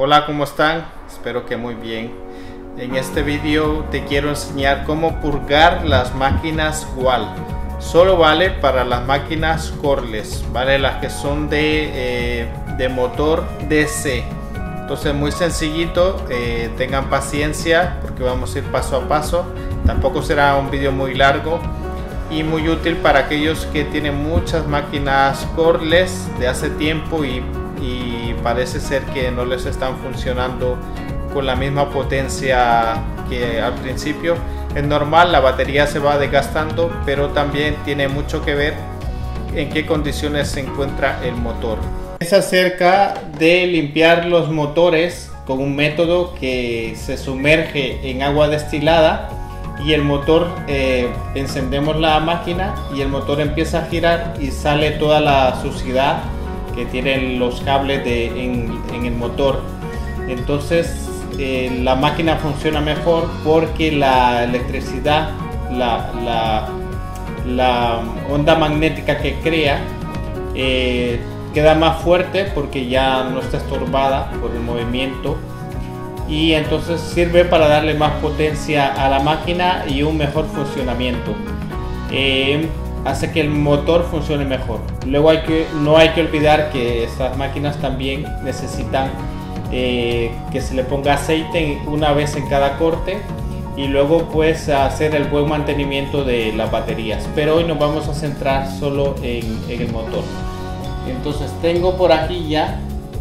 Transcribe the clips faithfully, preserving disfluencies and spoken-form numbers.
Hola, ¿cómo están? Espero que muy bien. En este vídeo te quiero enseñar cómo purgar las máquinas Wal. Solo vale para las máquinas cordless, vale, las que son de, eh, de motor D C. Entonces muy sencillito, eh, tengan paciencia porque vamos a ir paso a paso. Tampoco será un vídeo muy largo y muy útil para aquellos que tienen muchas máquinas cordless de hace tiempo y, y parece ser que no les están funcionando con la misma potencia que al principio. Es normal, la batería se va desgastando, pero también tiene mucho que ver en qué condiciones se encuentra el motor. Es acerca de limpiar los motores con un método que se sumerge en agua destilada y el motor, eh, encendemos la máquina y el motor empieza a girar y sale toda la suciedad que tienen los cables de, en, en el motor. Entonces eh, la máquina funciona mejor porque la electricidad, la, la, la onda magnética que crea eh, queda más fuerte porque ya no está estorbada por el movimiento. Y entonces sirve para darle más potencia a la máquina y un mejor funcionamiento. Eh, hace que el motor funcione mejor. Luego hay que, no hay que olvidar que estas máquinas también necesitan eh, que se le ponga aceite una vez en cada corte y luego pues hacer el buen mantenimiento de las baterías. Pero hoy nos vamos a centrar solo en, en el motor. Entonces tengo por aquí ya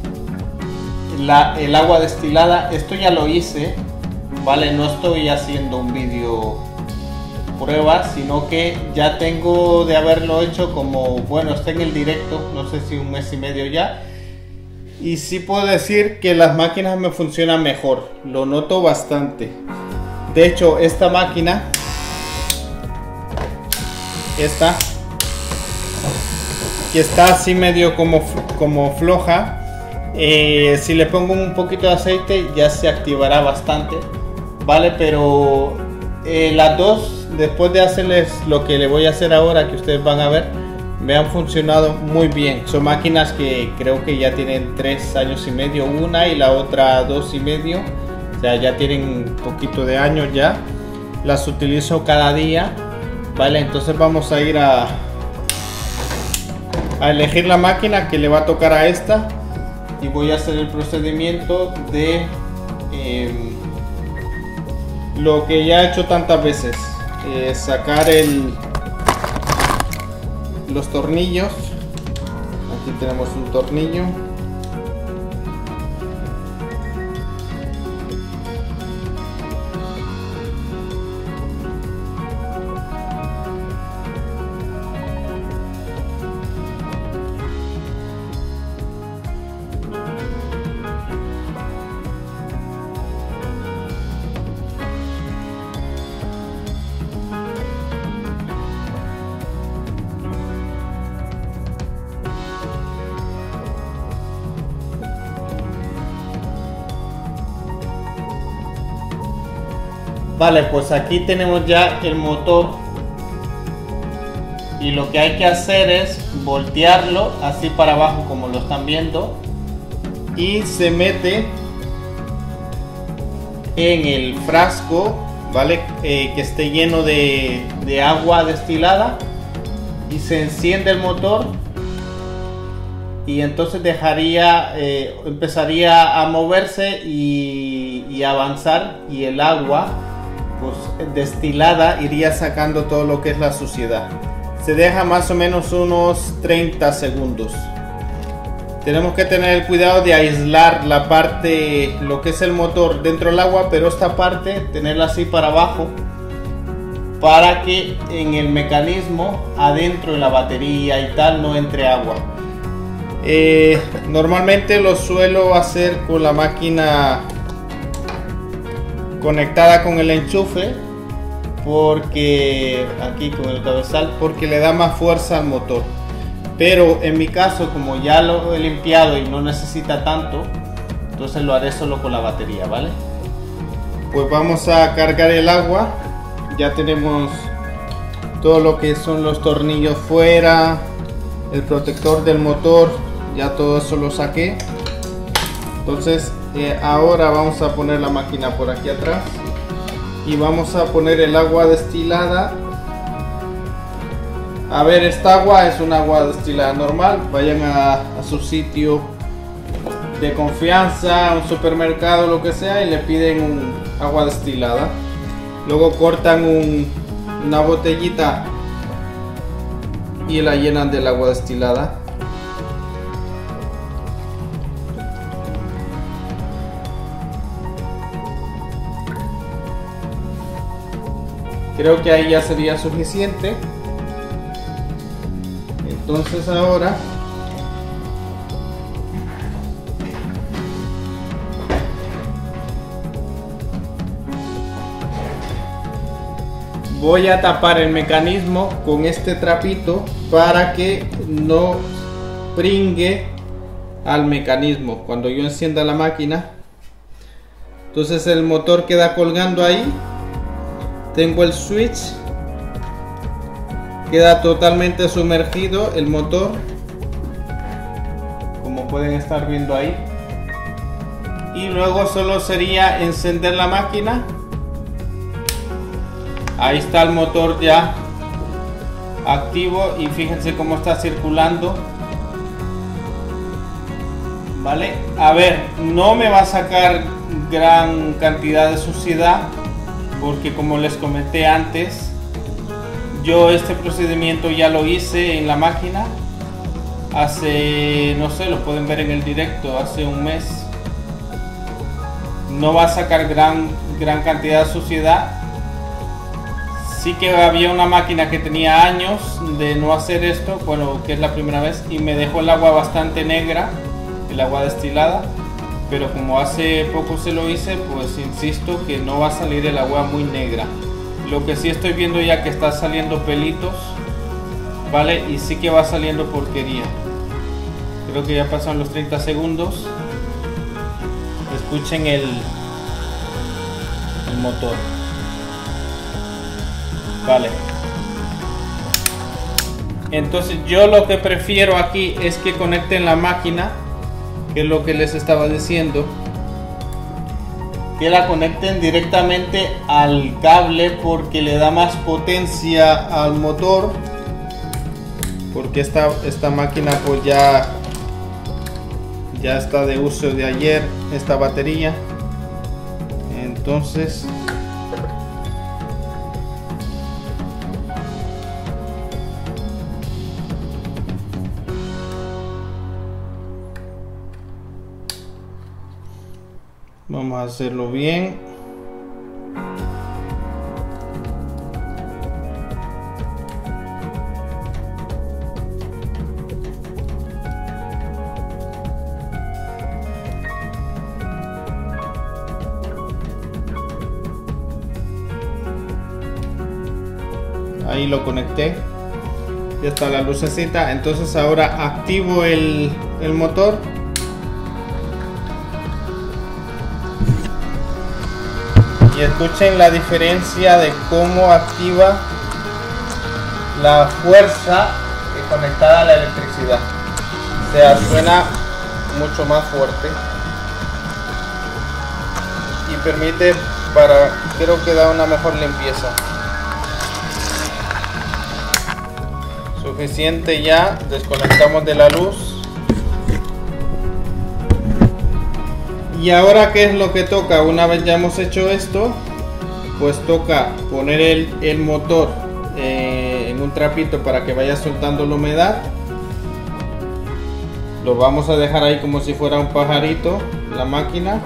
La, el agua destilada. Esto ya lo hice, vale, no estoy haciendo un vídeo prueba, sino que ya tengo de haberlo hecho, como bueno, está en el directo, no sé si un mes y medio ya, y sí puedo decir que las máquinas me funcionan mejor, lo noto bastante. De hecho, esta máquina, esta que está así medio como, como floja, Eh, si le pongo un poquito de aceite ya se activará bastante, vale, pero eh, las dos, después de hacerles lo que le voy a hacer ahora, que ustedes van a ver, me han funcionado muy bien. Son máquinas que creo que ya tienen tres años y medio, una y la otra dos y medio, o sea, ya tienen un poquito de años ya. Las utilizo cada día, vale. Entonces vamos a ir a a elegir la máquina que le va a tocar a esta. Y voy a hacer el procedimiento de eh, lo que ya he hecho tantas veces, eh, sacar el, los tornillos. Aquí tenemos un tornillo, vale. Pues aquí tenemos ya el motor y lo que hay que hacer es voltearlo así para abajo como lo están viendo y se mete en el frasco, vale, eh, que esté lleno de, de agua destilada y se enciende el motor y entonces dejaría eh, empezaría a moverse y, y avanzar, y el agua pues destilada iría sacando todo lo que es la suciedad. Se deja más o menos unos treinta segundos. Tenemos que tener el cuidado de aislar la parte, lo que es el motor dentro del agua, pero esta parte tenerla así para abajo para que en el mecanismo adentro de la batería y tal no entre agua. Eh, normalmente lo suelo hacer con la máquina conectada con el enchufe, porque aquí con el cabezal, porque le da más fuerza al motor. Pero en mi caso, como ya lo he limpiado y no necesita tanto, entonces lo haré solo con la batería, ¿vale? Pues vamos a cargar el agua. Ya tenemos todo lo que son los tornillos fuera, el protector del motor, ya todo eso lo saqué. Entonces eh, ahora vamos a poner la máquina por aquí atrás y vamos a poner el agua destilada. A ver, esta agua es un agua destilada normal. Vayan a, a su sitio de confianza, un supermercado, lo que sea, y le piden un agua destilada. Luego cortan un, una botellita y la llenan del agua destilada. Creo que ahí ya sería suficiente. Entonces ahora voy a tapar el mecanismo con este trapito para que no pringue al mecanismo cuando yo encienda la máquina. Entonces el motor queda colgando ahí. Tengo el switch, queda totalmente sumergido el motor, como pueden estar viendo ahí, y luego solo sería encender la máquina. Ahí está el motor ya activo y fíjense cómo está circulando. Vale, a ver, no me va a sacar gran cantidad de suciedad porque, como les comenté antes, yo este procedimiento ya lo hice en la máquina hace, no sé, lo pueden ver en el directo, hace un mes. No va a sacar gran, gran cantidad de suciedad. Sí que había una máquina que tenía años de no hacer esto, bueno, que es la primera vez, y me dejó el agua bastante negra, el agua destilada. Pero como hace poco se lo hice, pues insisto que no va a salir el agua muy negra. Lo que sí estoy viendo ya que está saliendo pelitos, vale, y sí que va saliendo porquería. Creo que ya pasan los treinta segundos. Escuchen el, el motor. Vale. Entonces yo lo que prefiero aquí es que conecten la máquina, que es lo que les estaba diciendo, que la conecten directamente al cable porque le da más potencia al motor, porque esta, esta máquina pues ya ya está de uso de ayer, esta batería. Entonces vamos a hacerlo bien. Ahí lo conecté. Ya está la lucecita. Entonces ahora activo el, el motor. Y escuchen la diferencia de cómo activa la fuerza conectada a la electricidad. O sea, suena mucho más fuerte y permite, para, creo que da una mejor limpieza. Suficiente ya, desconectamos de la luz. Y ahora, ¿qué es lo que toca? Una vez ya hemos hecho esto, pues toca poner el, el motor eh, en un trapito para que vaya soltando la humedad. Lo vamos a dejar ahí como si fuera un pajarito, la máquina.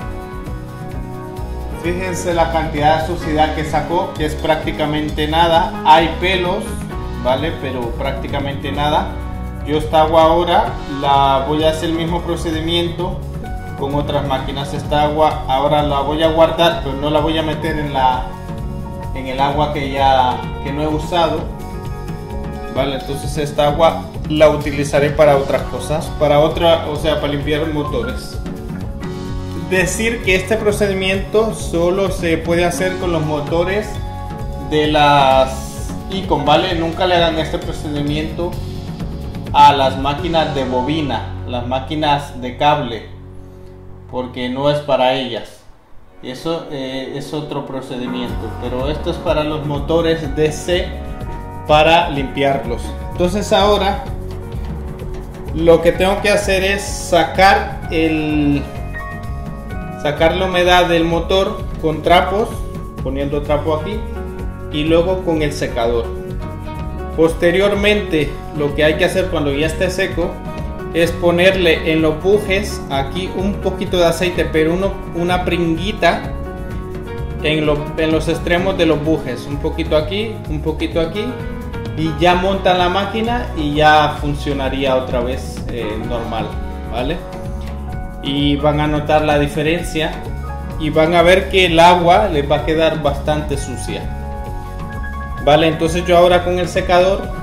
Fíjense la cantidad de suciedad que sacó, que es prácticamente nada. Hay pelos, ¿vale? Pero prácticamente nada. Yo esta agua ahora la voy a hacer el mismo procedimiento con otras máquinas. Esta agua ahora la voy a guardar, pero no la voy a meter en la en el agua que ya que no he usado, vale. Entonces esta agua la utilizaré para otras cosas, para otra, o sea, para limpiar motores. Decir que este procedimiento solo se puede hacer con los motores de las Icon, vale. Nunca le hagan este procedimiento a las máquinas de bobina, las máquinas de cable, porque no es para ellas. Eso eh, es otro procedimiento, pero esto es para los motores D C, para limpiarlos. Entonces ahora lo que tengo que hacer es sacar el sacar la humedad del motor con trapos, poniendo trapo aquí, y luego con el secador. Posteriormente, lo que hay que hacer cuando ya esté seco es ponerle en los bujes aquí un poquito de aceite, pero uno, una pringuita en, lo, en los extremos de los bujes, un poquito aquí, un poquito aquí, y ya montan la máquina y ya funcionaría otra vez eh, normal, ¿vale? Y van a notar la diferencia y van a ver que el agua les va a quedar bastante sucia, ¿vale? Entonces yo ahora con el secador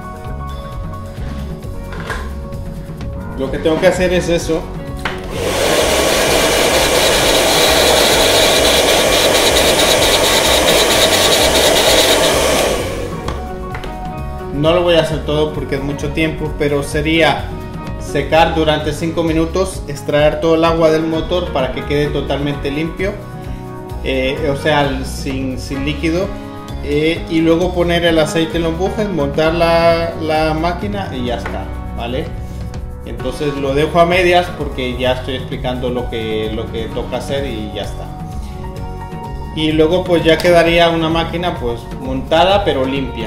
lo que tengo que hacer es eso. No lo voy a hacer todo porque es mucho tiempo, pero sería secar durante cinco minutos, extraer todo el agua del motor para que quede totalmente limpio, eh, o sea, sin, sin líquido, eh, y luego poner el aceite en los bujes, montar la, la máquina y ya está, ¿vale? Entonces lo dejo a medias porque ya estoy explicando lo que, lo que toca hacer y ya está. Y luego pues ya quedaría una máquina pues montada pero limpia.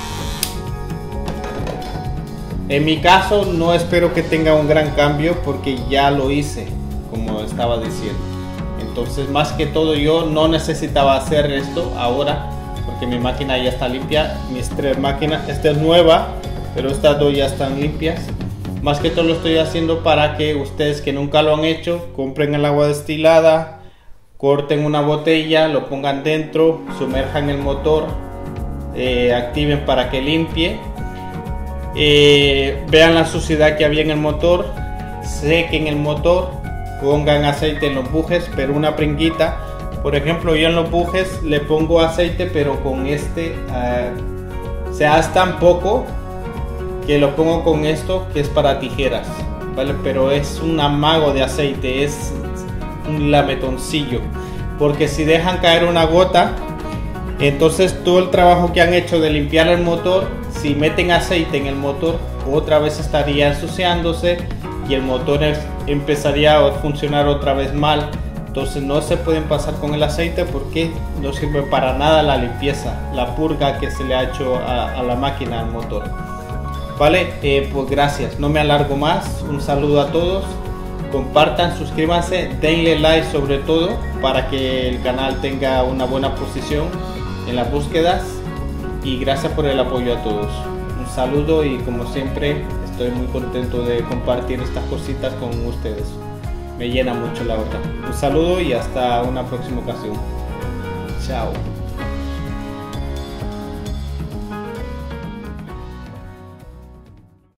En mi caso no espero que tenga un gran cambio porque ya lo hice, como estaba diciendo. Entonces más que todo yo no necesitaba hacer esto ahora porque mi máquina ya está limpia. Mis tres máquinas, esta es nueva, pero estas dos ya están limpias. Más que todo lo estoy haciendo para que ustedes que nunca lo han hecho, compren el agua destilada, corten una botella, lo pongan dentro, sumerjan el motor, eh, activen para que limpie, eh, vean la suciedad que había en el motor, sequen el motor, pongan aceite en los bujes, pero una pringuita. Por ejemplo, yo en los bujes le pongo aceite, pero con este uh, se hace tan poco que lo pongo con esto que es para tijeras, ¿vale? Pero es un amago de aceite, es un lametoncillo, porque si dejan caer una gota, entonces todo el trabajo que han hecho de limpiar el motor, si meten aceite en el motor, otra vez estaría ensuciándose y el motor empezaría a funcionar otra vez mal. Entonces no se pueden pasar con el aceite porque no sirve para nada la limpieza, la purga que se le ha hecho a, a la máquina, al motor. Vale, eh, pues gracias, no me alargo más, un saludo a todos, compartan, suscríbanse, denle like sobre todo para que el canal tenga una buena posición en las búsquedas y gracias por el apoyo a todos. Un saludo y como siempre estoy muy contento de compartir estas cositas con ustedes, me llena mucho la verdad. Un saludo y hasta una próxima ocasión. Chao.